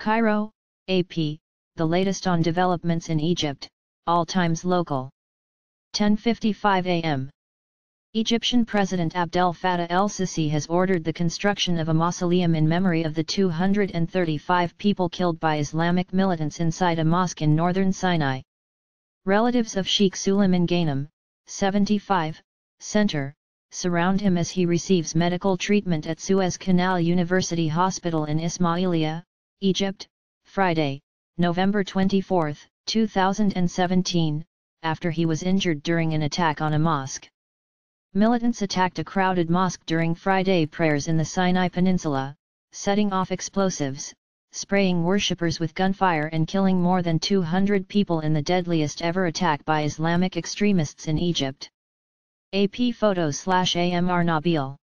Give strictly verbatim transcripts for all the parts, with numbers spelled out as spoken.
Cairo, A P, the latest on developments in Egypt, all times local. ten fifty-five a m Egyptian President Abdel Fattah el-Sisi has ordered the construction of a mausoleum in memory of the two hundred thirty-five people killed by Islamic militants inside a mosque in northern Sinai. Relatives of Sheikh Suleiman Ghanem, seventy-five, center, surround him as he receives medical treatment at Suez Canal University Hospital in Ismailia, Egypt, Friday, November twenty-fourth, two thousand seventeen, after he was injured during an attack on a mosque. Militants attacked a crowded mosque during Friday prayers in the Sinai Peninsula, setting off explosives, spraying worshippers with gunfire and killing more than two hundred people in the deadliest ever attack by Islamic extremists in Egypt. A P photos slash A M R Nabil.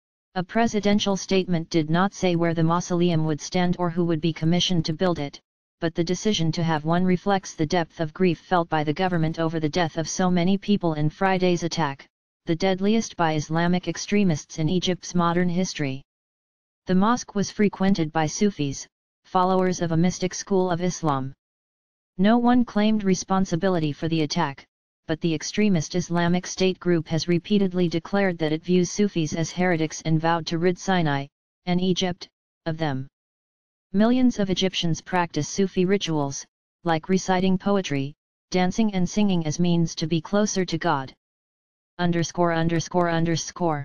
A presidential statement did not say where the mausoleum would stand or who would be commissioned to build it, but the decision to have one reflects the depth of grief felt by the government over the death of so many people in Friday's attack, the deadliest by Islamic extremists in Egypt's modern history. The mosque was frequented by Sufis, followers of a mystic school of Islam. No one claimed responsibility for the attack, but the extremist Islamic State group has repeatedly declared that it views Sufis as heretics and vowed to rid Sinai, and Egypt, of them. Millions of Egyptians practice Sufi rituals, like reciting poetry, dancing and singing as means to be closer to God. Underscore underscore underscore.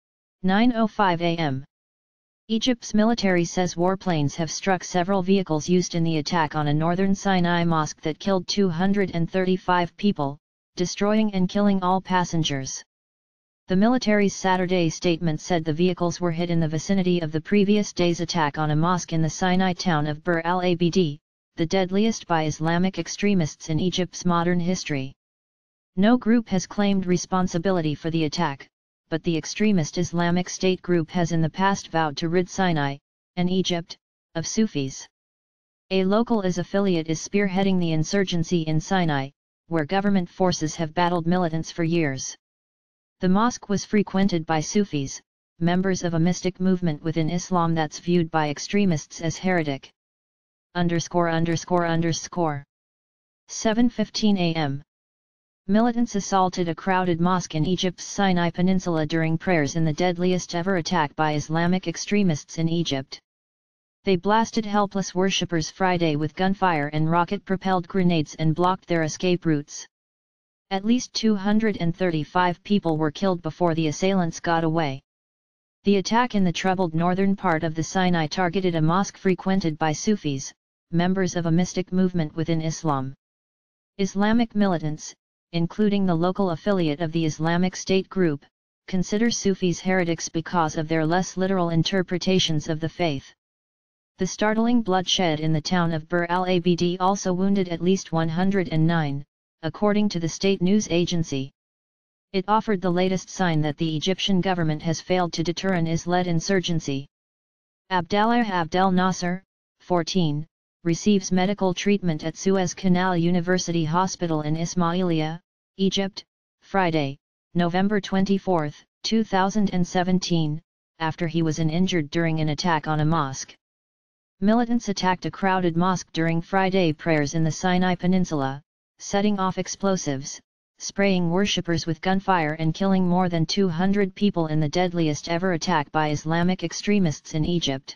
nine oh five a m Egypt's military says warplanes have struck several vehicles used in the attack on a northern Sinai mosque that killed two hundred thirty-five people, destroying and killing all passengers. The military's Saturday statement said the vehicles were hit in the vicinity of the previous day's attack on a mosque in the Sinai town of Bir al-Abd, the deadliest by Islamic extremists in Egypt's modern history. No group has claimed responsibility for the attack, but the extremist Islamic State group has in the past vowed to rid Sinai, and Egypt, of Sufis. A local I S affiliate is spearheading the insurgency in Sinai, where government forces have battled militants for years. The mosque was frequented by Sufis, members of a mystic movement within Islam that's viewed by extremists as heretic. Underscore underscore underscore. seven fifteen a m Militants assaulted a crowded mosque in Egypt's Sinai Peninsula during prayers in the deadliest ever attack by Islamic extremists in Egypt. They blasted helpless worshippers Friday with gunfire and rocket-propelled grenades and blocked their escape routes. At least two hundred thirty-five people were killed before the assailants got away. The attack in the troubled northern part of the Sinai targeted a mosque frequented by Sufis, members of a mystic movement within Islam. Islamic militants, including the local affiliate of the Islamic State group, consider Sufis heretics because of their less literal interpretations of the faith. The startling bloodshed in the town of Bir al-Abd also wounded at least one hundred nine, according to the state news agency. It offered the latest sign that the Egyptian government has failed to deter an I S-led insurgency. Abdallah Abdel Nasser, fourteen, receives medical treatment at Suez Canal University Hospital in Ismailia, Egypt, Friday, November twenty-fourth, two thousand seventeen, after he was injured during an attack on a mosque. Militants attacked a crowded mosque during Friday prayers in the Sinai Peninsula, setting off explosives, spraying worshippers with gunfire and killing more than two hundred people in the deadliest ever attack by Islamic extremists in Egypt.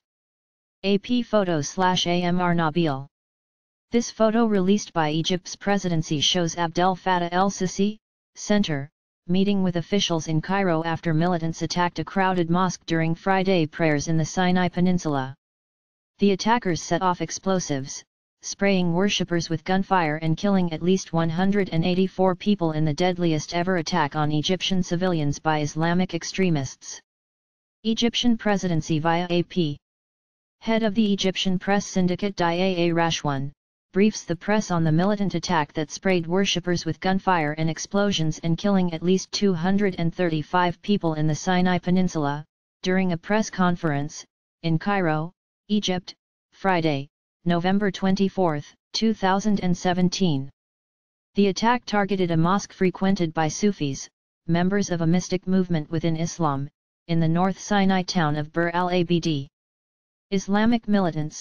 A P photos slash A M R Nabil. This photo released by Egypt's presidency shows Abdel Fattah el-Sisi, center, meeting with officials in Cairo after militants attacked a crowded mosque during Friday prayers in the Sinai Peninsula. The attackers set off explosives, spraying worshippers with gunfire and killing at least one hundred eighty-four people in the deadliest ever attack on Egyptian civilians by Islamic extremists. Egyptian presidency via A P. Head of the Egyptian press syndicate Dia Rashwan, briefs the press on the militant attack that sprayed worshippers with gunfire and explosions and killing at least two hundred thirty-five people in the Sinai Peninsula, during a press conference, in Cairo, Egypt, Friday, November twenty-fourth, two thousand seventeen. The attack targeted a mosque frequented by Sufis, members of a mystic movement within Islam, in the North Sinai town of Bir al-Abd. Islamic militants,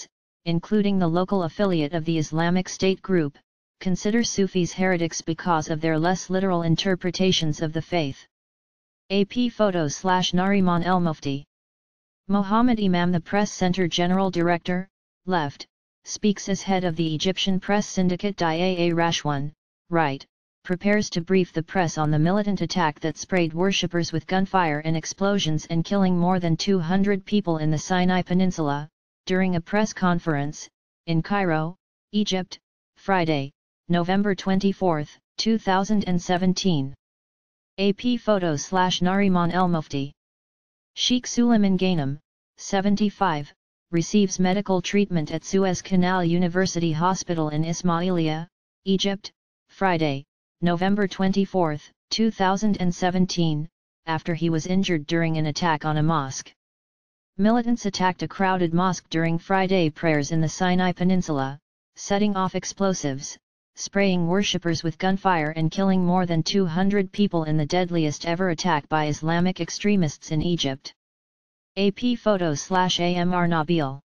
including the local affiliate of the Islamic State group, consider Sufis heretics because of their less literal interpretations of the faith. A P photo slash Nariman El Mufti. Mohammed Imam, the Press Center General Director, Left, speaks as head of the Egyptian Press Syndicate. Daa Rashwan, Right, prepares to brief the press on the militant attack that sprayed worshippers with gunfire and explosions and killing more than two hundred people in the Sinai Peninsula, during a press conference, in Cairo, Egypt, Friday, November twenty-fourth, two thousand seventeen. A P photo slash Nariman El Mufti. Sheikh Suleiman Ghanem, seventy-five, receives medical treatment at Suez Canal University Hospital in Ismailia, Egypt, Friday, November twenty-fourth, two thousand seventeen, after he was injured during an attack on a mosque. Militants attacked a crowded mosque during Friday prayers in the Sinai Peninsula, setting off explosives, spraying worshippers with gunfire and killing more than two hundred people in the deadliest ever attack by Islamic extremists in Egypt. A P photo slash A M R Nabil.